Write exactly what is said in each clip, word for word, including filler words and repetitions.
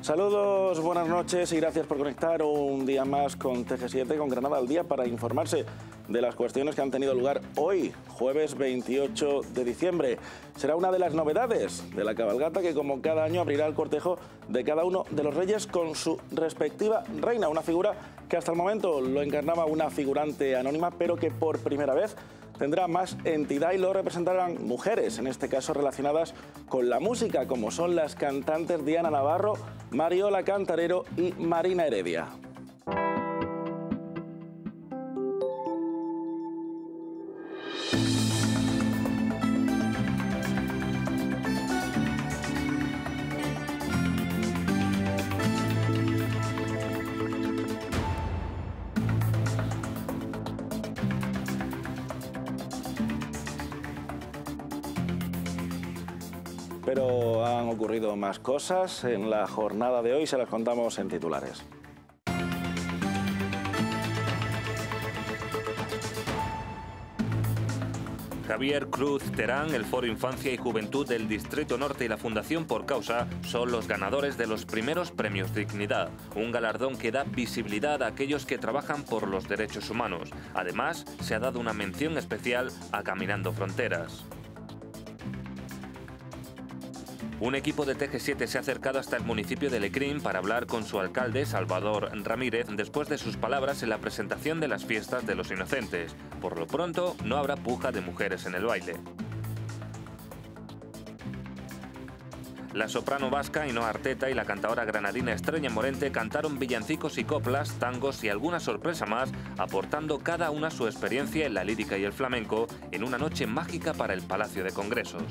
Saludos, buenas noches y gracias por conectar un día más con T G siete, con Granada al Día, para informarse de las cuestiones que han tenido lugar hoy, jueves veintiocho de diciembre. Será una de las novedades de la cabalgata que, como cada año, abrirá el cortejo de cada uno de los reyes con su respectiva reina, una figura que hasta el momento lo encarnaba una figurante anónima, pero que por primera vez tendrá más entidad y lo representarán mujeres, en este caso relacionadas con la música, como son las cantantes Diana Navarro, Mariola Cantarero y Marina Heredia. Pero han ocurrido más cosas en la jornada de hoy, se las contamos en titulares. Javier Cruz Terán, el Foro Infancia y Juventud del Distrito Norte y la Fundación Por Causa son los ganadores de los primeros premios Dignidad, un galardón que da visibilidad a aquellos que trabajan por los derechos humanos. Además, se ha dado una mención especial a Caminando Fronteras. Un equipo de T G siete se ha acercado hasta el municipio de Lecrín para hablar con su alcalde, Salvador Ramírez, después de sus palabras en la presentación de las fiestas de los inocentes. Por lo pronto, no habrá puja de mujeres en el baile. La soprano vasca Ainhoa Arteta y la cantadora granadina Estrella Morente cantaron villancicos y coplas, tangos y alguna sorpresa más, aportando cada una su experiencia en la lírica y el flamenco en una noche mágica para el Palacio de Congresos.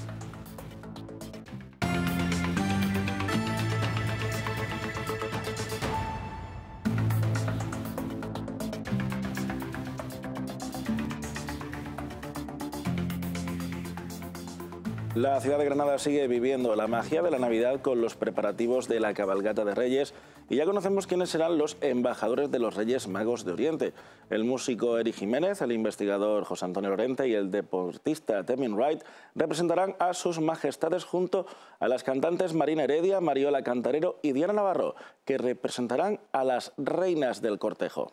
La ciudad de Granada sigue viviendo la magia de la Navidad con los preparativos de la cabalgata de Reyes y ya conocemos quiénes serán los embajadores de los Reyes Magos de Oriente. El músico Eric Jiménez, el investigador José Antonio Lorente y el deportista Temin Wright representarán a sus majestades junto a las cantantes Marina Heredia, Mariola Cantarero y Diana Navarro, que representarán a las reinas del cortejo.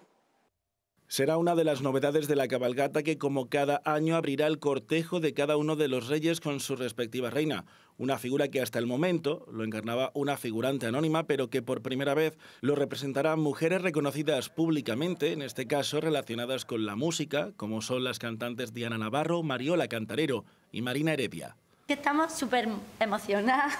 Será una de las novedades de la cabalgata que, como cada año, abrirá el cortejo de cada uno de los reyes con su respectiva reina. Una figura que hasta el momento lo encarnaba una figurante anónima, pero que por primera vez lo representarán mujeres reconocidas públicamente, en este caso relacionadas con la música, como son las cantantes Diana Navarro, Mariola Cantarero y Marina Heredia. Estamos súper emocionadas.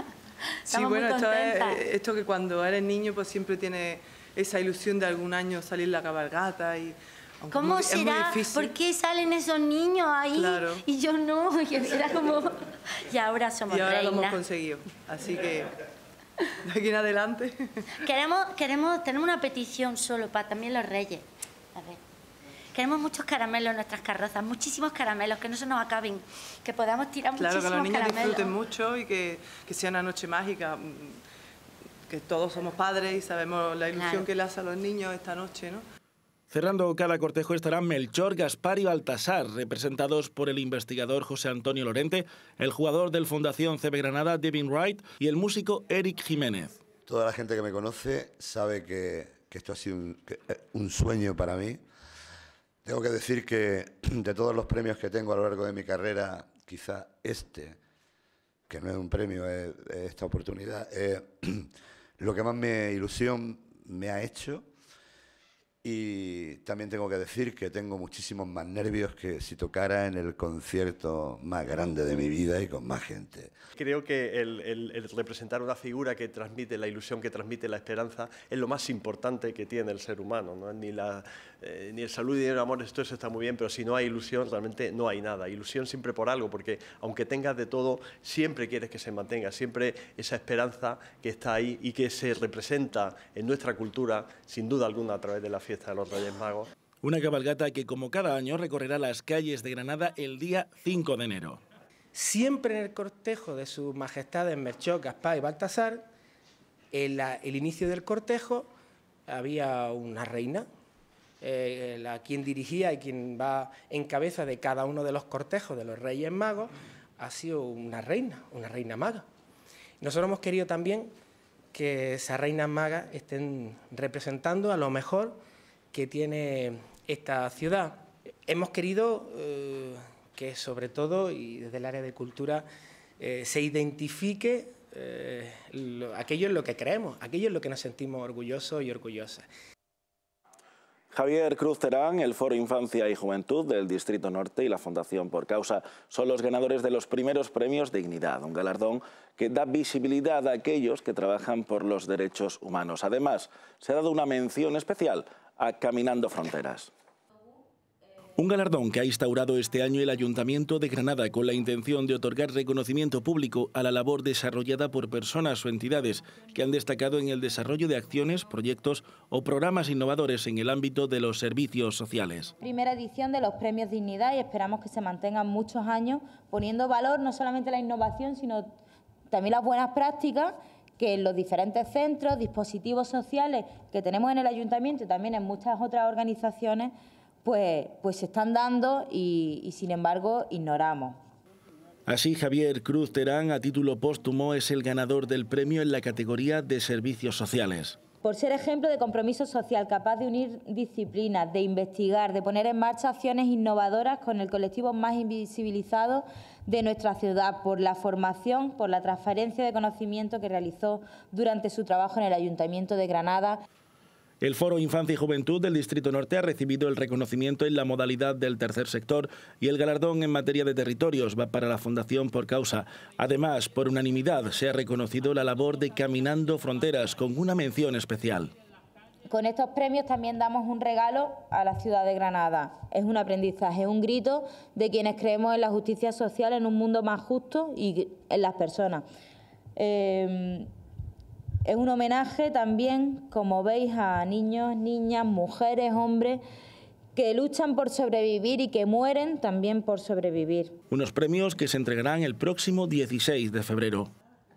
Sí, bueno, esto, es, esto que cuando eres niño pues siempre tienes esa ilusión de algún año salir la cabalgata y... ¿Cómo será? ¿Por qué salen esos niños ahí? Claro. Y yo no, y era como... Y ahora somos reinas. Y ahora reinas. Lo hemos conseguido, así que de aquí en adelante... Queremos, queremos, tenemos una petición solo para también los reyes. A ver. Queremos muchos caramelos en nuestras carrozas, muchísimos caramelos, que no se nos acaben, que podamos tirar claro, muchísimos caramelos. Claro, que los niños disfruten mucho y que, que sea una noche mágica, que todos somos padres y sabemos la ilusión claro. que le hace a los niños esta noche, ¿no? Cerrando cada cortejo estarán Melchor, Gaspar y Baltasar, representados por el investigador José Antonio Lorente, el jugador del Fundación C B Granada, Temin Wright, y el músico Eric Jiménez. Toda la gente que me conoce sabe que, que esto ha sido un, que, un sueño para mí. Tengo que decir que de todos los premios que tengo a lo largo de mi carrera, quizá este, que no es un premio, es, es esta oportunidad, es lo que más me ilusión me ha hecho. Y también tengo que decir que tengo muchísimos más nervios que si tocara en el concierto más grande de mi vida y con más gente. Creo que el, el, el representar una figura que transmite la ilusión, que transmite la esperanza, es lo más importante que tiene el ser humano, ¿no? Ni, la, eh, ni el salud ni el amor, esto eso está muy bien, pero si no hay ilusión, realmente no hay nada. Ilusión siempre por algo, porque aunque tengas de todo, siempre quieres que se mantenga, siempre esa esperanza que está ahí y que se representa en nuestra cultura, sin duda alguna, a través de la fiesta de los Reyes Magos. Una cabalgata que, como cada año, recorrerá las calles de Granada el día cinco de enero. Siempre en el cortejo de sus majestades Melchor, Gaspar y Baltasar, en la, el inicio del cortejo había una reina, eh, la, quien dirigía y quien va en cabeza de cada uno de los cortejos de los Reyes Magos ha sido una reina, una reina maga. Nosotros hemos querido también que esas reinas magas estén representando a lo mejor que tiene esta ciudad. Hemos querido eh, que, sobre todo, y desde el área de cultura, eh, se identifique eh, lo, aquello en lo que creemos, aquello en lo que nos sentimos orgullosos y orgullosas. Javier Cruz Terán, el Foro Infancia y Juventud del Distrito Norte y la Fundación Por Causa son los ganadores de los primeros premios Dignidad, un galardón que da visibilidad a aquellos que trabajan por los derechos humanos. Además, se ha dado una mención especial a Caminando Fronteras. Un galardón que ha instaurado este año el Ayuntamiento de Granada con la intención de otorgar reconocimiento público a la labor desarrollada por personas o entidades que han destacado en el desarrollo de acciones, proyectos o programas innovadores en el ámbito de los servicios sociales. Primera edición de los Premios Dignidad y esperamos que se mantengan muchos años poniendo valor no solamente la innovación, sino también las buenas prácticas que en los diferentes centros, dispositivos sociales que tenemos en el Ayuntamiento y también en muchas otras organizaciones, Pues, pues se están dando y, y, sin embargo, ignoramos. Así, Javier Cruz Terán, a título póstumo, es el ganador del premio en la categoría de servicios sociales. Por ser ejemplo de compromiso social, capaz de unir disciplinas, de investigar, de poner en marcha acciones innovadoras con el colectivo más invisibilizado de nuestra ciudad, por la formación, por la transferencia de conocimiento que realizó durante su trabajo en el Ayuntamiento de Granada. El Foro Infancia y Juventud del Distrito Norte ha recibido el reconocimiento en la modalidad del tercer sector y el galardón en materia de territorios va para la Fundación Por Causa. Además, por unanimidad se ha reconocido la labor de Caminando Fronteras con una mención especial. Con estos premios también damos un regalo a la ciudad de Granada. Es un aprendizaje, un grito de quienes creemos en la justicia social, en un mundo más justo y en las personas. Eh, Es un homenaje también, como veis, a niños, niñas, mujeres, hombres que luchan por sobrevivir y que mueren también por sobrevivir. Unos premios que se entregarán el próximo dieciséis de febrero.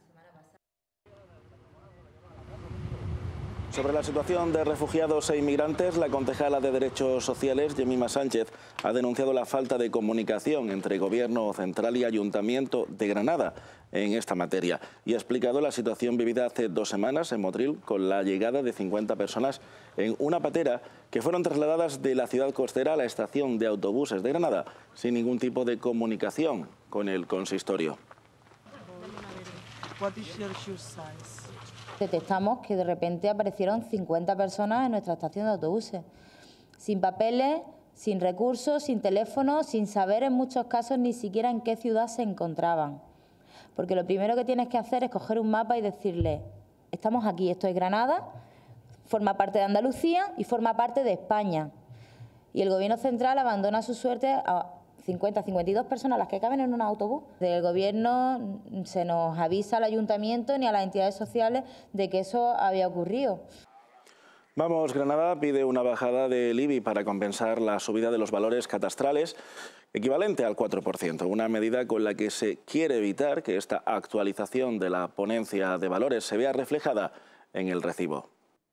Sobre la situación de refugiados e inmigrantes, la concejala de Derechos Sociales, Yemima Sánchez, ha denunciado la falta de comunicación entre Gobierno central y Ayuntamiento de Granada en esta materia y ha explicado la situación vivida hace dos semanas en Motril con la llegada de cincuenta personas en una patera que fueron trasladadas de la ciudad costera a la estación de autobuses de Granada sin ningún tipo de comunicación con el consistorio. Detectamos que de repente aparecieron cincuenta personas en nuestra estación de autobuses, sin papeles, sin recursos, sin teléfono, sin saber en muchos casos ni siquiera en qué ciudad se encontraban. Porque lo primero que tienes que hacer es coger un mapa y decirle, estamos aquí, esto es Granada, forma parte de Andalucía y forma parte de España. Y el Gobierno central abandona su suerte a cincuenta, cincuenta y dos personas las que caben en un autobús. Del Gobierno se nos avisa al Ayuntamiento ni a las entidades sociales de que eso había ocurrido. Vamos, Granada pide una bajada del I B I para compensar la subida de los valores catastrales equivalente al cuatro por ciento, una medida con la que se quiere evitar que esta actualización de la ponencia de valores se vea reflejada en el recibo.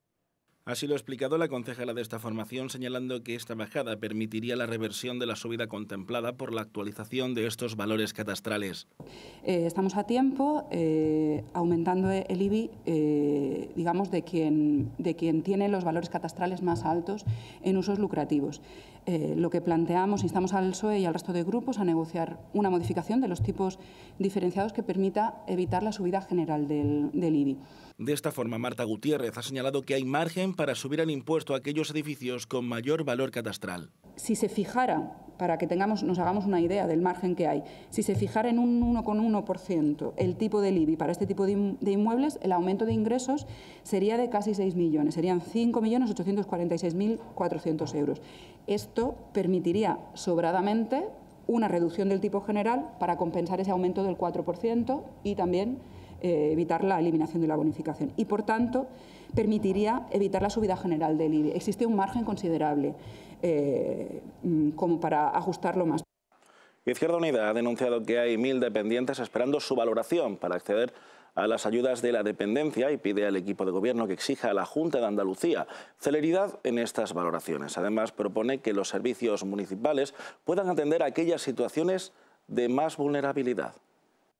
Así lo ha explicado la concejala de esta formación, señalando que esta bajada permitiría la reversión de la subida contemplada por la actualización de estos valores catastrales. Eh, estamos a tiempo, eh, aumentando el I B I, eh, digamos, de quien, de quien tiene los valores catastrales más altos en usos lucrativos. Eh, lo que planteamos, instamos al P S O E y al resto de grupos a negociar una modificación de los tipos diferenciados que permita evitar la subida general del, del I B I. De esta forma, Marta Gutiérrez ha señalado que hay margen para subir el impuesto a aquellos edificios con mayor valor catastral. Si se fijara, para que tengamos, nos hagamos una idea del margen que hay, si se fijara en un uno coma uno por ciento el tipo del I B I para este tipo de inmuebles, el aumento de ingresos sería de casi seis millones, serían cinco millones ochocientos cuarenta y seis mil cuatrocientos euros. Esto permitiría sobradamente una reducción del tipo general para compensar ese aumento del cuatro por ciento y también eh, evitar la eliminación de la bonificación. Y, por tanto, permitiría evitar la subida general del I B I. Existe un margen considerable eh, como para ajustarlo más. Izquierda Unida ha denunciado que hay mil dependientes esperando su valoración para acceder a las ayudas de la dependencia y pide al equipo de gobierno que exija a la Junta de Andalucía celeridad en estas valoraciones. Además, propone que los servicios municipales puedan atender a aquellas situaciones de más vulnerabilidad.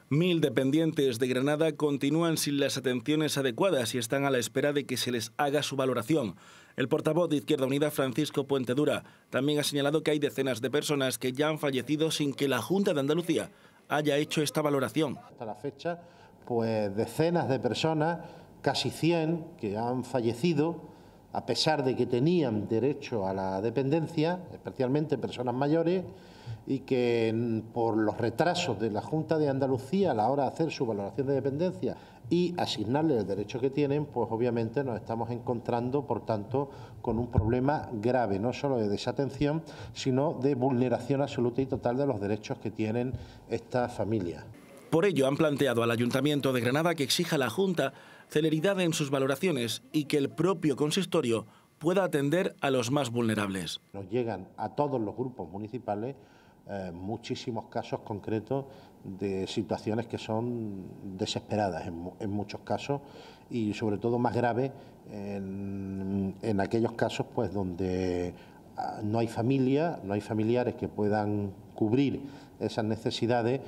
Mil dependientes de Granada continúan sin las atenciones adecuadas y están a la espera de que se les haga su valoración. El portavoz de Izquierda Unida, Francisco Puentedura, también ha señalado que hay decenas de personas que ya han fallecido sin que la Junta de Andalucía haya hecho esta valoración. Hasta la fecha, pues decenas de personas, casi cien, que han fallecido a pesar de que tenían derecho a la dependencia, especialmente personas mayores, y que por los retrasos de la Junta de Andalucía a la hora de hacer su valoración de dependencia y asignarles el derecho que tienen, pues obviamente nos estamos encontrando, por tanto, con un problema grave, no solo de desatención, sino de vulneración absoluta y total de los derechos que tienen estas familias. Por ello, han planteado al Ayuntamiento de Granada que exija a la Junta celeridad en sus valoraciones y que el propio consistorio pueda atender a los más vulnerables. Nos llegan a todos los grupos municipales eh, muchísimos casos concretos de situaciones que son desesperadas en, en muchos casos y sobre todo más graves en, en aquellos casos pues donde no hay familia, no hay familiares que puedan cubrir esas necesidades.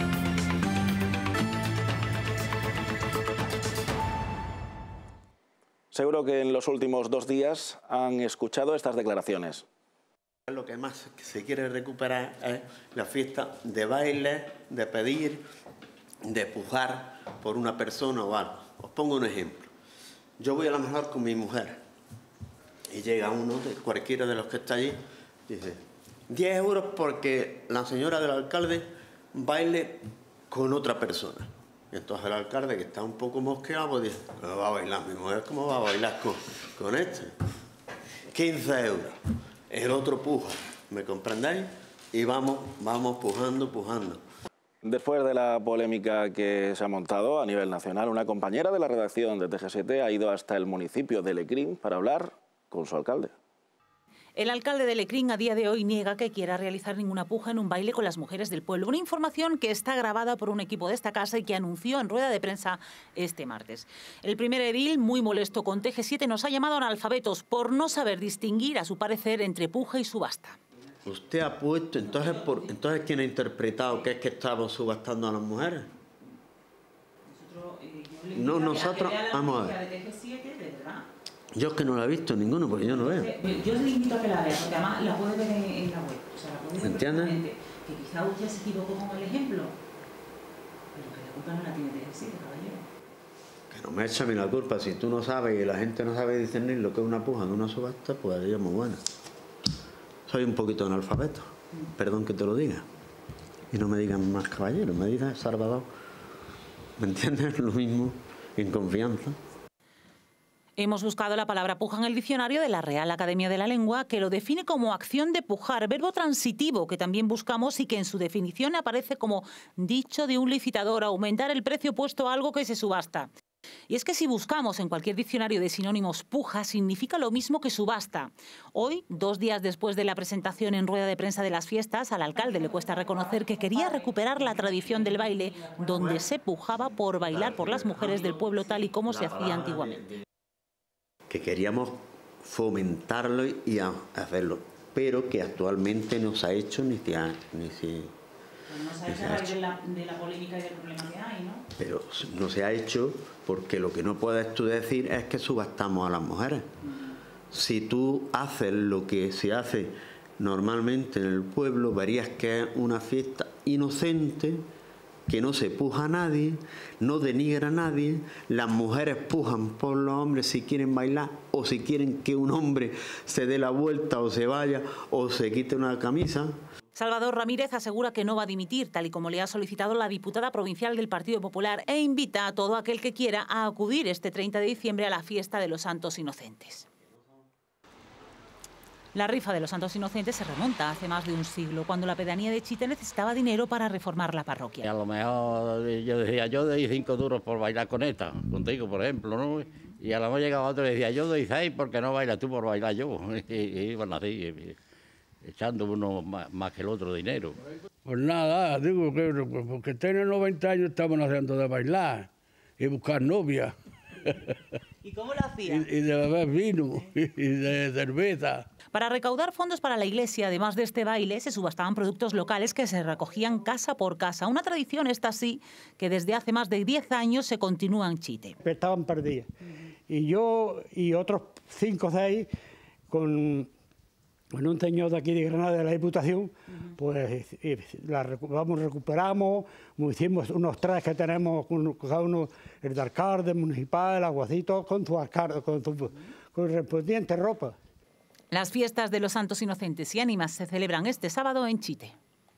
Seguro que en los últimos dos días han escuchado estas declaraciones. Lo que más se quiere recuperar es la fiesta de baile, de pedir, de pujar por una persona o algo. Os pongo un ejemplo. Yo voy a lo mejor con mi mujer y llega uno, de cualquiera de los que está allí, y dice, diez euros porque la señora del alcalde baile con otra persona. Y entonces el alcalde, que está un poco mosqueado, pues dice, ¿cómo va a bailar mi mujer? ¿Cómo va a bailar con, con este? quince euros. El otro puja, ¿me comprendéis? Y vamos, vamos pujando, pujando. Después de la polémica que se ha montado a nivel nacional, una compañera de la redacción de T G siete ha ido hasta el municipio de Lecrín para hablar con su alcalde. El alcalde de Lecrín a día de hoy niega que quiera realizar ninguna puja en un baile con las mujeres del pueblo. Una información que está grabada por un equipo de esta casa y que anunció en rueda de prensa este martes. El primer edil, muy molesto con T G siete, nos ha llamado analfabetos por no saber distinguir, a su parecer, entre puja y subasta. Usted ha puesto, entonces, por, entonces ¿quién ha interpretado que es que estamos subastando a las mujeres? Nosotros, eh, yo no, nosotros, vamos a ver. Yo es que no la he visto ninguno porque yo no veo. Yo le invito a que la vea, porque además la puede ver en, en la web. O sea, la puede ver ¿entiendes? Que quizá usted se equivocó con el ejemplo, pero que la culpa no la tiene T G siete, caballero. Que no me echa a mí la culpa. Si tú no sabes y la gente no sabe discernir lo que es una puja de una subasta, pues ella es muy buena. Soy un poquito analfabeto, mm. perdón que te lo diga. Y no me digan más caballero, me digan Salvador. ¿Me entiendes? Lo mismo, en confianza. Hemos buscado la palabra puja en el diccionario de la Real Academia de la Lengua, que lo define como acción de pujar, verbo transitivo que también buscamos y que en su definición aparece como dicho de un licitador, aumentar el precio puesto a algo que se subasta. Y es que si buscamos en cualquier diccionario de sinónimos puja, significa lo mismo que subasta. Hoy, dos días después de la presentación en rueda de prensa de las fiestas, al alcalde le cuesta reconocer que quería recuperar la tradición del baile, donde se pujaba por bailar por las mujeres del pueblo tal y como se hacía antiguamente. Que queríamos fomentarlo y hacerlo, pero que actualmente no se ha hecho ni se ha, ni se, pues no se ha hecho a raíz de la, de la polémica y del problema que hay, ¿no? Pero no se ha hecho porque lo que no puedes tú decir es que subastamos a las mujeres. Uh-huh. Si tú haces lo que se hace normalmente en el pueblo, verías que es una fiesta inocente, que no se puja a nadie, no denigra a nadie, las mujeres pujan por los hombres si quieren bailar o si quieren que un hombre se dé la vuelta o se vaya o se quite una camisa. Salvador Ramírez asegura que no va a dimitir, tal y como le ha solicitado la diputada provincial del Partido Popular, e invita a todo aquel que quiera a acudir este treinta de diciembre a la fiesta de los Santos Inocentes. La rifa de los Santos Inocentes se remonta hace más de un siglo, cuando la pedanía de Chite necesitaba dinero para reformar la parroquia. Y a lo mejor yo decía, yo doy cinco duros por bailar con esta, contigo, por ejemplo, ¿no? Y a lo mejor llegaba otro y decía, yo doy seis porque no bailas tú por bailar yo. Y, y iban así, echando uno más, más que el otro dinero. Pues nada, digo que porque tiene noventa años estamos haciendo de bailar y buscar novia. ¿Y cómo lo hacía? Y, y de beber vino y de cerveza. Para recaudar fondos para la iglesia, además de este baile, se subastaban productos locales que se recogían casa por casa. Una tradición, esta sí, que desde hace más de diez años se continúa en Chite. Estaban perdidas. Y yo y otros cinco o seis, con, con un señor de aquí de Granada, de la Diputación, uh-huh. pues la vamos, recuperamos, hicimos unos tres que tenemos, cada uno, el de alcalde, municipal, el aguacito, con su alcalde, con su con respondiente ropa. Las fiestas de los Santos Inocentes y Ánimas se celebran este sábado en Chite.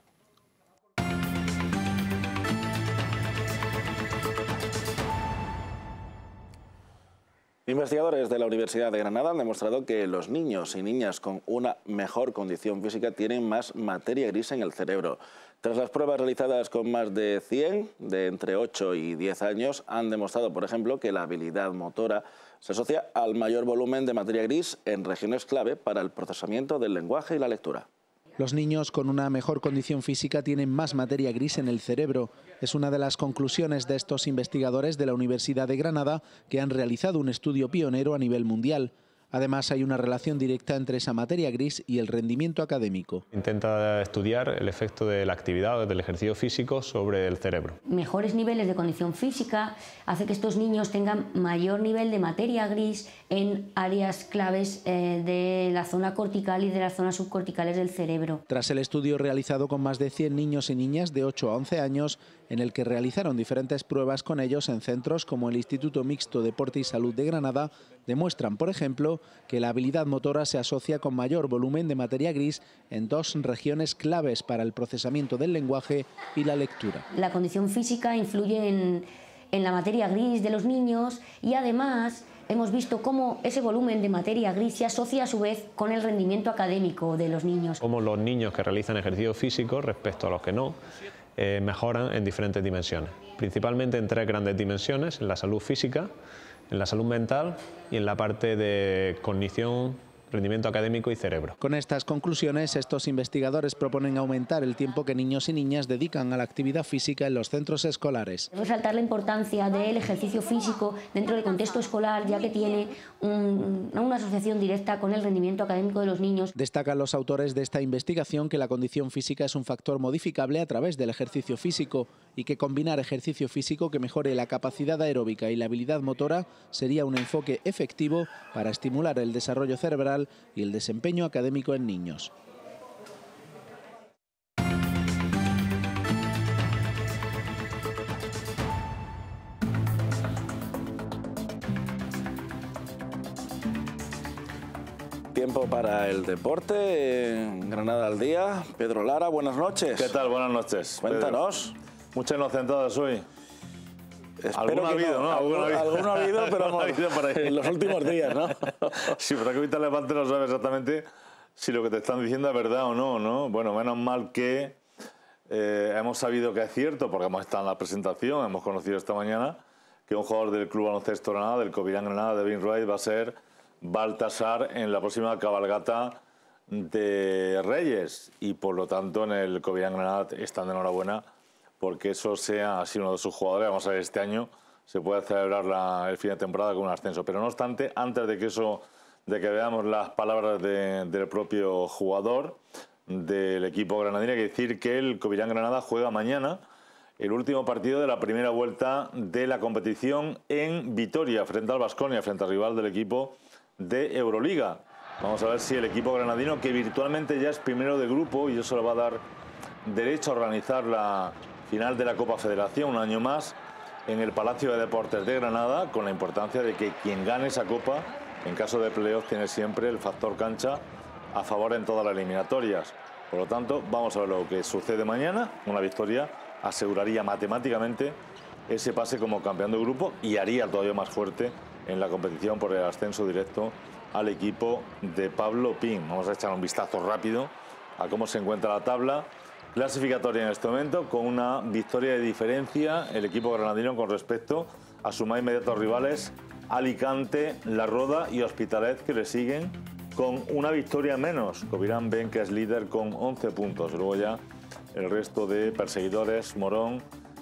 Investigadores de la Universidad de Granada han demostrado que los niños y niñas con una mejor condición física tienen más materia gris en el cerebro. Tras las pruebas realizadas con más de cien, de entre ocho y diez años, han demostrado, por ejemplo, que la habilidad motora se asocia al mayor volumen de materia gris en regiones clave para el procesamiento del lenguaje y la lectura. Los niños con una mejor condición física tienen más materia gris en el cerebro. Es una de las conclusiones de estos investigadores de la Universidad de Granada, que han realizado un estudio pionero a nivel mundial. Además, hay una relación directa entre esa materia gris y el rendimiento académico. Intenta estudiar el efecto de la actividad o del ejercicio físico sobre el cerebro. Mejores niveles de condición física hace que estos niños tengan mayor nivel de materia gris en áreas claves eh, de la zona cortical y de las zonas subcorticales del cerebro. Tras el estudio realizado con más de cien niños y niñas de ocho a once años, en el que realizaron diferentes pruebas con ellos en centros como el Instituto Mixto Deporte y Salud de Granada, demuestran, por ejemplo, que la habilidad motora se asocia con mayor volumen de materia gris en dos regiones claves para el procesamiento del lenguaje y la lectura. La condición física influye en, en la materia gris de los niños y además hemos visto cómo ese volumen de materia gris se asocia a su vez con el rendimiento académico de los niños. Como los niños que realizan ejercicio físico respecto a los que no, eh, mejoran en diferentes dimensiones, principalmente en tres grandes dimensiones: en la salud física, en la salud mental y en la parte de cognición, rendimiento académico y cerebro. Con estas conclusiones, estos investigadores proponen aumentar el tiempo que niños y niñas dedican a la actividad física en los centros escolares. Resaltar la importancia del ejercicio físico dentro del contexto escolar, ya que tiene un, una asociación directa con el rendimiento académico de los niños. Destacan los autores de esta investigación que la condición física es un factor modificable a través del ejercicio físico y que combinar ejercicio físico que mejore la capacidad aeróbica y la habilidad motora sería un enfoque efectivo para estimular el desarrollo cerebral y el desempeño académico en niños. Tiempo para el deporte en Granada al Día. Pedro Lara, buenas noches. ¿Qué tal? Buenas noches. Cuéntanos. Pedro. Muchas inocentadas hoy. Alguno ha habido, ¿no? Alguno, alguno ha habido, pero no, ha habido por ahí. En los últimos días, ¿no? Sí, pero que ahorita Levante no sabe exactamente si lo que te están diciendo es verdad o no, ¿no? Bueno, menos mal que eh, hemos sabido que es cierto, porque hemos estado en la presentación, hemos conocido esta mañana que un jugador del Club Baloncesto Granada, del Covirán Granada, de Devin Wright, va a ser Baltasar en la próxima cabalgata de Reyes. Y por lo tanto, en el Covirán Granada están de enhorabuena porque eso sea así uno de sus jugadores. Vamos a ver, este año se puede celebrar la, el fin de temporada con un ascenso. Pero no obstante, antes de que eso, de que veamos las palabras de, del propio jugador del equipo granadino, hay que decir que el Covirán Granada juega mañana el último partido de la primera vuelta de la competición en Vitoria, frente al Baskonia, frente al rival del equipo de Euroliga. Vamos a ver si el equipo granadino, que virtualmente ya es primero de grupo, y eso le va a dar derecho a organizar la final de la Copa Federación un año más en el Palacio de Deportes de Granada, con la importancia de que quien gane esa Copa, en caso de playoff, tiene siempre el factor cancha a favor en todas las eliminatorias. Por lo tanto, vamos a ver lo que sucede mañana. Una victoria aseguraría matemáticamente ese pase como campeón de grupo y haría todavía más fuerte en la competición por el ascenso directo al equipo de Pablo Pin. Vamos a echar un vistazo rápido a cómo se encuentra la tabla clasificatoria en este momento, con una victoria de diferencia el equipo granadino con respecto a sus más inmediatos rivales Alicante, La Roda y Hospitalet, que le siguen con una victoria menos. Covirán Ben, que es líder con once puntos. Luego ya el resto de perseguidores, Morón,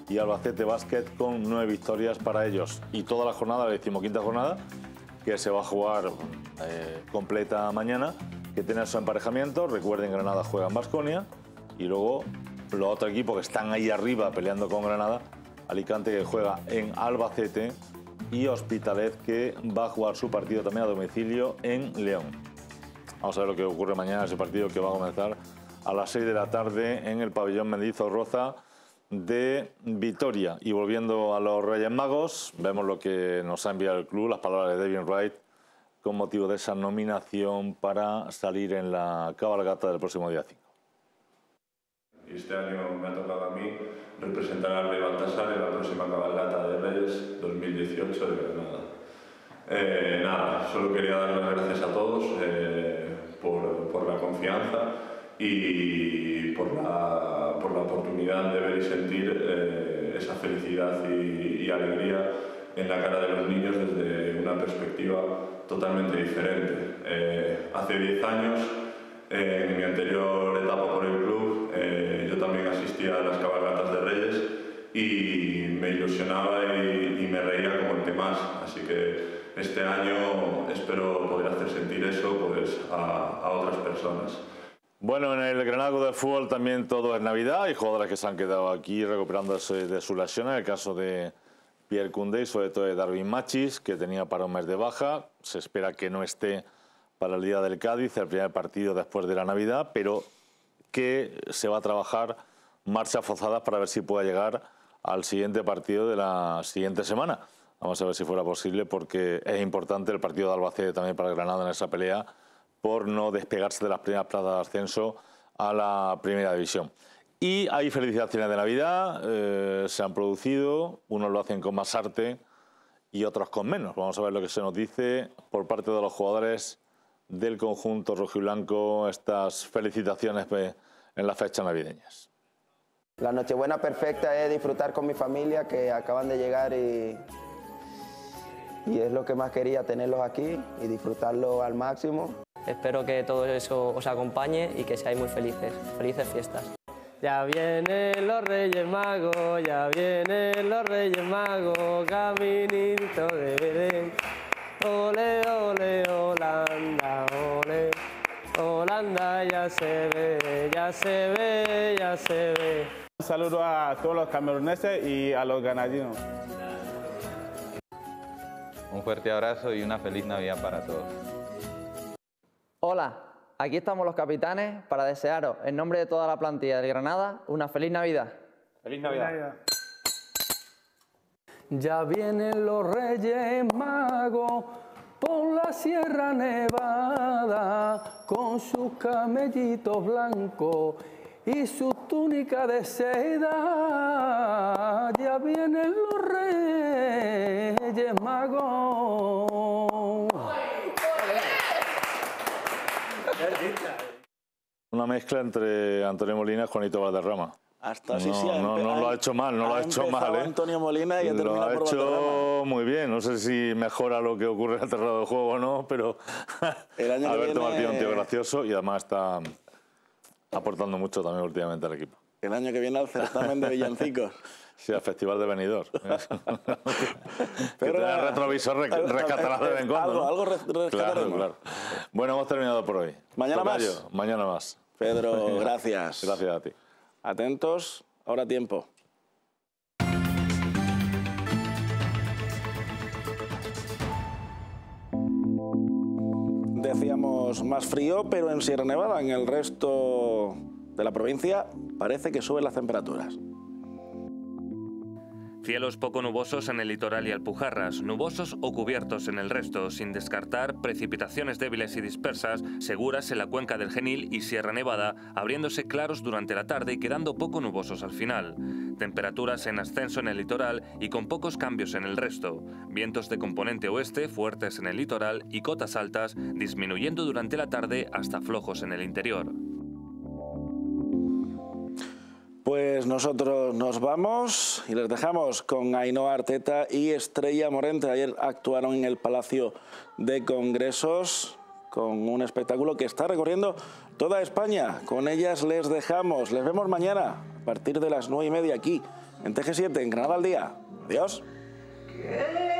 y Albacete Básquet con nueve victorias para ellos. Y toda la jornada, la decimoquinta jornada, que se va a jugar eh, completa mañana, que tiene su emparejamiento. Recuerden, Granada juega en Baskonia y luego los otros equipos que están ahí arriba peleando con Granada, Alicante que juega en Albacete y Hospitalet que va a jugar su partido también a domicilio en León. Vamos a ver lo que ocurre mañana en ese partido que va a comenzar a las seis de la tarde en el pabellón Mendizorroza de Vitoria. Y volviendo a los Reyes Magos, vemos lo que nos ha enviado el club, las palabras de Devin Wright con motivo de esa nominación para salir en la cabalgata del próximo día cinco. Este año me ha tocado a mí representar al Rey Baltasar en la próxima cabalgata de Reyes dos mil dieciocho de Granada. Eh, nada, solo quería dar las gracias a todos eh, por, por la confianza y por la, por la oportunidad de ver y sentir eh, esa felicidad y, y alegría en la cara de los niños desde una perspectiva totalmente diferente. Eh, hace diez años, eh, en mi anterior etapa por el club, eh, yo también asistía a las cabalgatas de Reyes y me ilusionaba y, y me reía como el que más, así que este año espero poder hacer sentir eso pues, a, a otras personas. Bueno, en el Granada Club de Fútbol también todo es Navidad. Hay jugadores que se han quedado aquí recuperándose de su lesión. En el caso de Pierre Koundé y sobre todo de Darwin Machis, que tenía para un mes de baja. Se espera que no esté para el día del Cádiz, el primer partido después de la Navidad, pero que se va a trabajar marchas forzadas para ver si puede llegar al siguiente partido de la siguiente semana. Vamos a ver si fuera posible, porque es importante el partido de Albacete también para Granada en esa pelea por no despegarse de las primeras plazas de ascenso a la primera división. Y hay felicitaciones de Navidad, eh, se han producido, unos lo hacen con más arte y otros con menos. Vamos a ver lo que se nos dice por parte de los jugadores del conjunto rojiblanco, estas felicitaciones en las fechas navideñas. La Nochebuena perfecta es disfrutar con mi familia, que acaban de llegar y, y es lo que más quería, tenerlos aquí y disfrutarlo al máximo. Espero que todo eso os acompañe y que seáis muy felices. Felices fiestas. Ya vienen los Reyes Magos, ya vienen los Reyes Magos, caminito de Belén. Ole, ole, Holanda, ole, Holanda ya se ve, ya se ve, ya se ve. Un saludo a todos los cameruneses y a los granadinos. Un fuerte abrazo y una feliz Navidad para todos. Hola, aquí estamos los capitanes para desearos, en nombre de toda la plantilla del Granada, una feliz Navidad. ¡Feliz Navidad! ¡Feliz Navidad! Ya vienen los Reyes Magos por la Sierra Nevada con sus camellitos blancos y su túnica de seda. Ya vienen los Reyes Magos. Una mezcla entre Antonio Molina y Juanito Valderrama. Hasta sí, no, sí, no, no lo ha hecho mal, no lo ha hecho mal. ¿eh? Antonio Molina y ha terminado lo ha por hecho Valderrama. muy bien. No sé si mejora lo que ocurre en el terreno de juego o no, pero el año Alberto viene... Martín, un tío gracioso y además está aportando mucho también últimamente al equipo. El año que viene al certamen de villancicos. Sí, al Festival de Benidorm. Pero que el retrovisor re rescatará de vez en cuando. Algo, ¿no? algo rescataremos. Claro, claro. Bueno, hemos terminado por hoy. Mañana Tocayo, más. Mañana más. Pedro, gracias. Gracias a ti. Atentos, ahora tiempo. Decíamos más frío, pero en Sierra Nevada, en el resto de la provincia, parece que suben las temperaturas. Cielos poco nubosos en el litoral y Alpujarras, nubosos o cubiertos en el resto, sin descartar precipitaciones débiles y dispersas, seguras en la cuenca del Genil y Sierra Nevada, abriéndose claros durante la tarde y quedando poco nubosos al final. Temperaturas en ascenso en el litoral y con pocos cambios en el resto. Vientos de componente oeste fuertes en el litoral y cotas altas, disminuyendo durante la tarde hasta flojos en el interior. Pues nosotros nos vamos y les dejamos con Ainhoa Arteta y Estrella Morente. Ayer actuaron en el Palacio de Congresos con un espectáculo que está recorriendo toda España. Con ellas les dejamos. Les vemos mañana. partir de las nueve y media aquí en T G siete, en Granada al Día. Adiós.